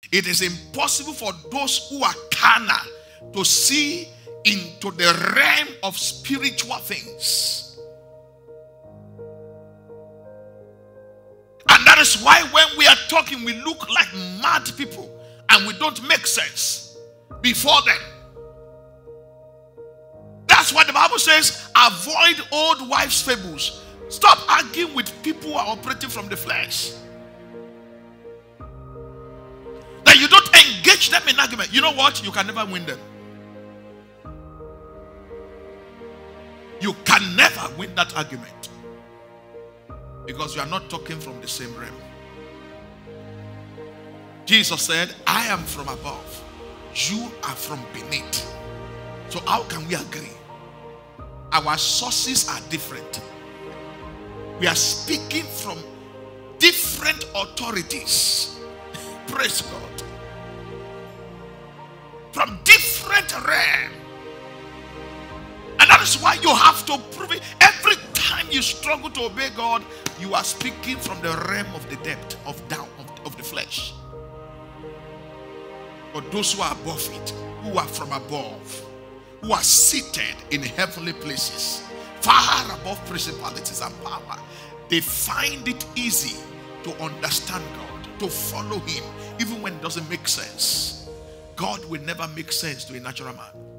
It is impossible for those who are carnal to see into the realm of spiritual things. And that is why when we are talking, we look like mad people and we don't make sense before them. That's why the Bible says, avoid old wives' fables. Stop arguing with people who are operating from the flesh. That you don't engage them in argument. You know what? You can never win them. You can never win that argument. Because you are not talking from the same realm. Jesus said, I am from above. You are from beneath. So how can we agree? Our sources are different. We are speaking from different authorities. Praise God. From different realms. And that is why you have to prove it. Every time you struggle to obey God, you are speaking from the realm of the depth, of down, of the flesh. But those who are above it, who are from above, who are seated in heavenly places, far above principalities and power, they find it easy to understand God, to follow Him, even when it doesn't make sense. God will never make sense to a natural man.